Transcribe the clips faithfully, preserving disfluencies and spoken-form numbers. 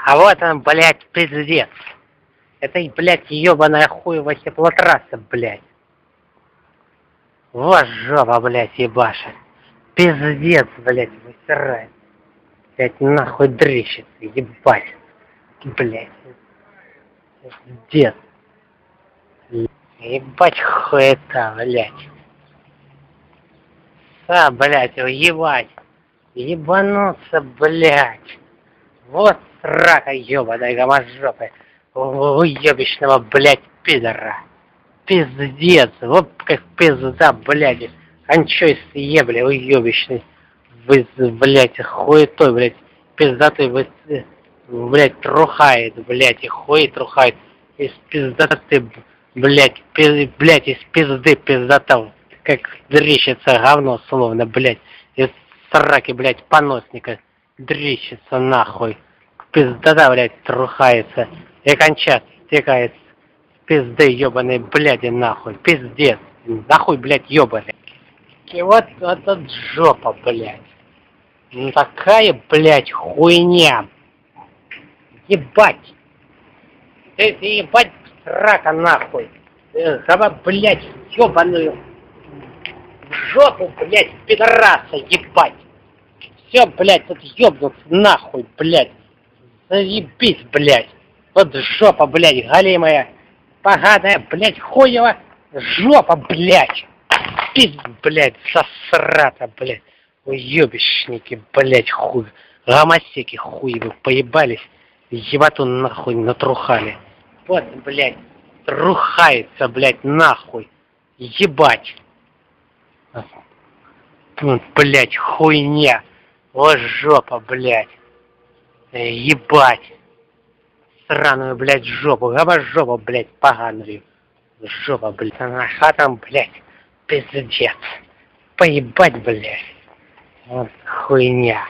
А вот он, блядь, пиздец. Это, блядь, ебаная хуева теплотрасса, блядь. Вот жопа, блядь, ебаша. Пиздец, блядь, высирает. Блядь, нахуй дрищется, ебать. Блядь. Пиздец. Ебать хуета, блядь. А, блядь, ебать. Ебануться, блядь. Вот срака ебаная гоможопая. Уебищного, блядь, пидора. Пиздец. Вот как пизда, блядь. Кончойся, ебля, уебищный. Вы, блядь, хуетой, блядь. Пиздатой, вы, блядь, трухает, блядь, и хуй трухает. Из пиздаты, блядь, пиз, блядь, из пизды пиздата. Как дрищется говно, словно, блядь. Из сраки, блядь, поносника. Дрищется нахуй. Пиздата, блядь, трухается. И кончат стекает с пизды ебаной, бляди, нахуй. Пиздец. Нахуй, блядь, ебаный. И вот, вот от жопа, блядь. Ну такая, блядь, хуйня. Ебать. Ты, ты ебать, срака, нахуй. Гава, блядь, ебаную. В жопу, блядь, пидораса, ебать. Все, блядь, тут ебнуться нахуй, блядь. Заебись, блядь. Вот жопа, блядь, голимая, поганая, блядь, хуева. Жопа, блядь. Пиз, блядь, сосрата, блядь. Уебищники, блядь, хуй. Гомосеки хуевы поебались. Ебату нахуй натрухали. Вот, блядь, трухается, блядь, нахуй. Ебать. Вот, блядь, хуйня. Вот жопа, блядь. Ебать. Сраную, блядь, жопу. Габа жопу, блядь, поганую. Жопа, блядь. А там, блядь, пиздец. Поебать, блядь. Вот хуйня.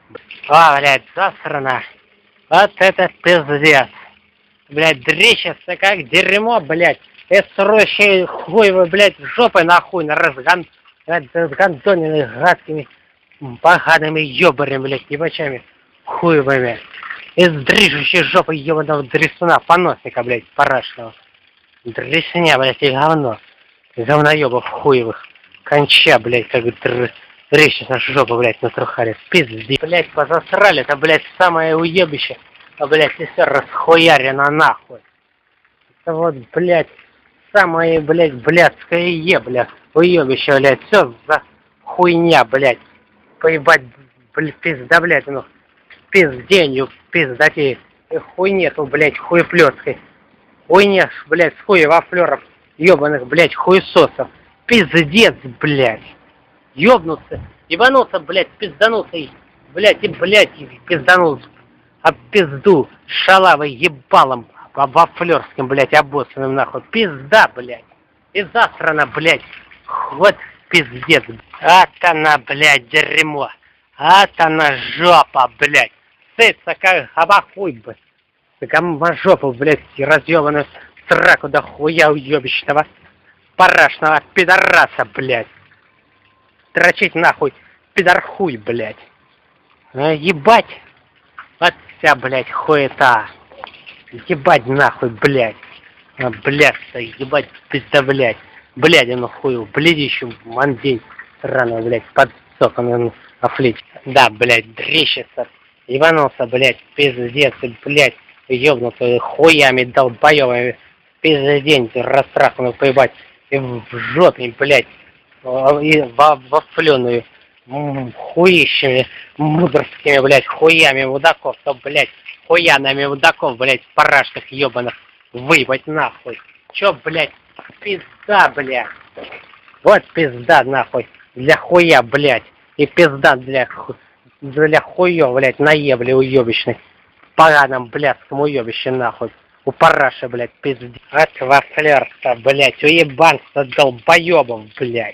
А, блядь, засрана. Вот это пиздец. Блядь, дрищется как дерьмо, блядь. И срущей хуевой, блядь, жопой нахуй на разгон. Разгонзоненными гадкими, погаными ёбарями, блядь, ебачами хуевыми. Из дрижущей жопы ебаного дресуна, поносника, блядь, парашного. Дресня, блядь, и говно. Говноёбов хуевых. Конча, блядь, как др... дрищется жопа, блядь, натрухали. Пизди, блядь, позасрали, это, блядь, самое уебище. А, блядь, и все расхуярено нахуй. Это вот, блядь, самое, блядь, блядское ебля. Уебище, блядь, все за хуйня, блядь. Поебать, блядь, пизда, блядь, ну. Пизденью, пиздати. И хуйнету, блядь, хуеплёской. Хуйня, блядь, с хуевофлёров. Ёбаных, блядь, хуесосов. Пиздец, блядь. Ёбнуться, ебануться, блядь, пиздануться, блядь, и, блядь, и пиздануться. А пизду шалавой ебалом вофлёрским, блядь, обоссанным, нахуй. Пизда, блядь. И засрана, блядь. Вот пиздец. Ат она, блядь, дерьмо. Ат она жопа, блядь. Сыться как абахуй, блядь. Гамажопу, блядь, разъёбанную сраку до хуя уёбищного. Парашного пидораса, блядь. Дрочить нахуй, пидорхуй, блядь. А, ебать. Вот вся, блядь, хуета. Ебать нахуй, блядь. А, блядь, ебать, пизда, блядь. Блядь, ну хую, блядищу, мандень. Сраный, блядь, под соком офлить. Да, блядь, дрещится. Ебанулся, блядь, пиздец, блядь. Ёбнутый хуями долбоёвыми. Пиздень, расстраханную поебать. И в жопе, блядь. И во, вофлёную. Хуищами мудрскими, блядь, хуями мудаков, то, блядь, хуянами мудаков, блядь, в парашках ебаных, выебать нахуй. Чё, блядь, пизда, блядь. Вот пизда, нахуй, для хуя, блядь, и пизда для, ху... для хуё, блядь, наебли уёбищный, поганом блядском уёбище, нахуй, у параши, блядь, пизди. От вафлёрства, блядь, уебанство долбоёбов, блядь.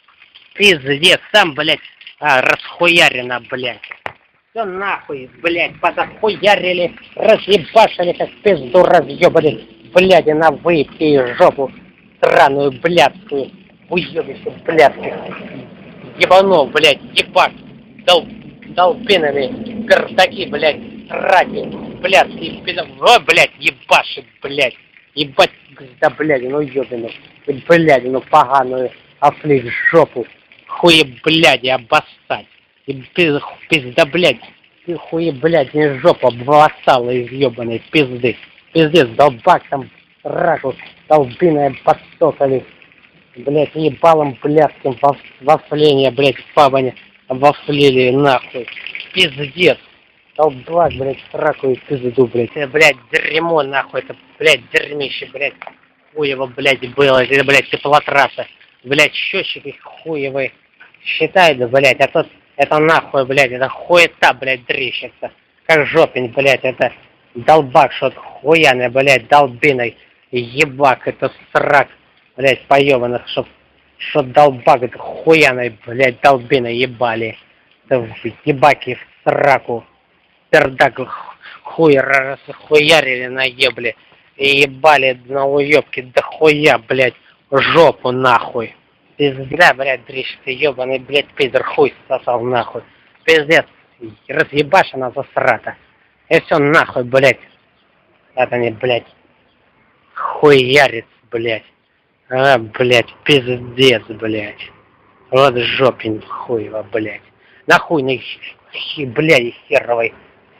Пиздец, сам, блядь, а, расхуярено, блядь. Все нахуй, блядь, подохуярили, разъебашили, как пизду разъебали, блядь, на выебки и жопу сраную, блядскую, уебище, блядских, ебанов, блядь, ебать, дол, долбинами, пердаки, блядь, сраки, блядский пидор, о, блядь, ебашит, блядь, ебать, да, блядь, ну ёбаный, блядь, ну поганую, офлить жопу, хуе, блядь, и обоссать, и пизда, блядь, ты хуе, блядь, не жопа, обоссала из ёбаной пизды, пиздец, долбак там, раку, долбиная подсокали, блядь, ебалом блядским во, вафление, блядь, в пабане вафлили, нахуй, пиздец. Долбак, блядь, сраку и пизду, блядь. Это, блядь, дерьмо, нахуй, это, блядь, дерьмище, блядь. Хуево, блядь, было, это, блядь, теплотрасса. Блядь, счетчики хуевые. Считай, да, блядь, а тут, это нахуй, блядь, это хуета, блядь, дрищется. Как жопень, блядь, это долбак, что-то хуяный, блядь, долбиной. Ебак, это срак, блядь, поебанных, чтоб, что долбак, это хуяный, блядь, долбиной ебали. Это ебаки в сраку. Пердак хуй хуярили на ебле и ебали на уебки до хуя, блядь, жопу нахуй. Пизда, блядь, дрищ ты ебаный, блядь, пидор хуй сосал нахуй. Пиздец, разъебашена засрата. И все нахуй, блядь. Это не, блядь, хуярец, блядь. А, блядь, пиздец, блядь. Вот жопень хуева, блядь. Нахуй, на блядь, херовой.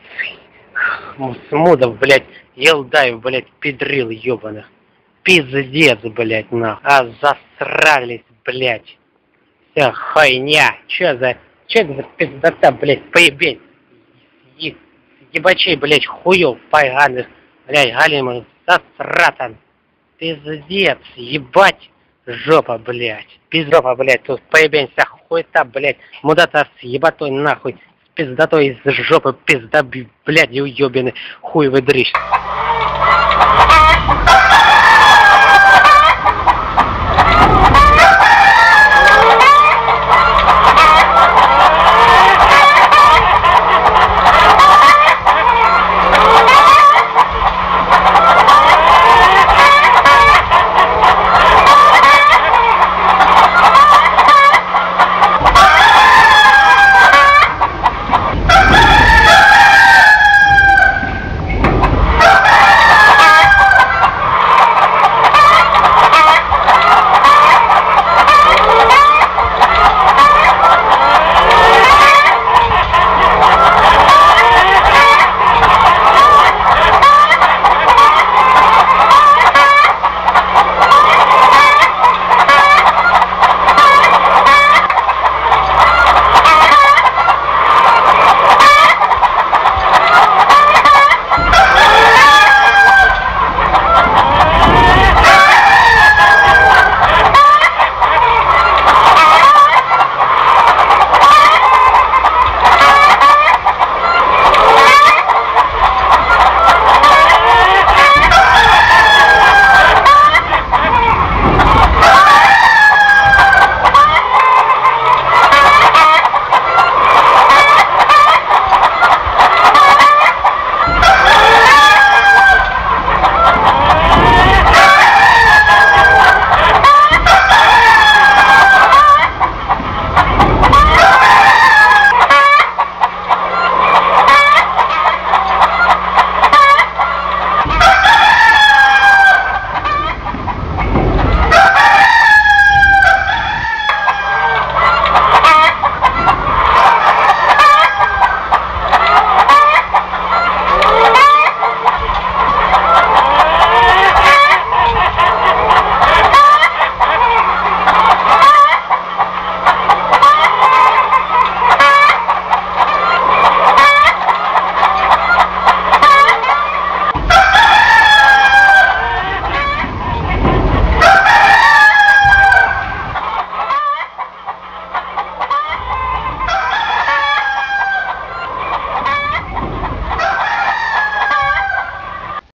Смудов, блядь, елдаев, блядь, педрил ебаных. Пиздец, блядь, нахуй. А засрались, блядь. Вся хуйня. Чё за... Чё это за пиздота, блядь, поебень. Е... Ебачей, блядь, хуёв поганых. Блядь, галимых засратан. Пиздец, ебать. Жопа, блядь. Пиздопа, блядь, тут поебень вся хуета, блядь. Мудата с ебатой нахуй. Пиздатой из жопы, пизда, блядь, уёбины, хуевый дрищ.